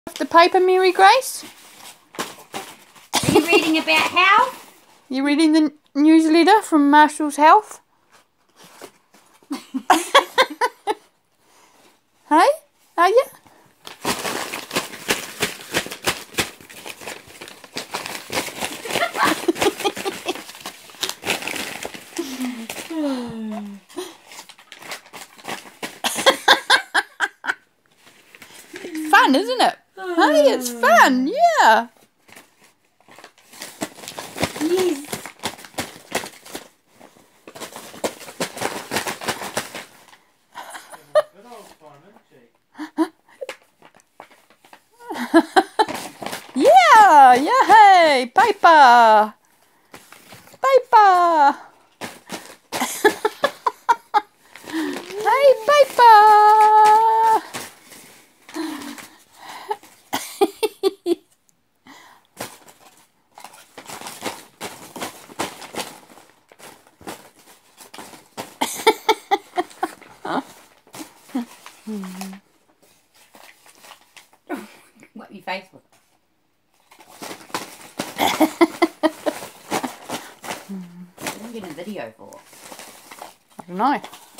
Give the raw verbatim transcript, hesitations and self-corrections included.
The paper, Mary Grace? Are you reading about health? You reading the newsletter from Marshall's Health? Hey? Are you? Fun, isn't it? Hey, it's fun, yeah. Yes. Yeah, yay, paper. Paper. Hey, paper. What your face with? What are you getting a video for? I don't know.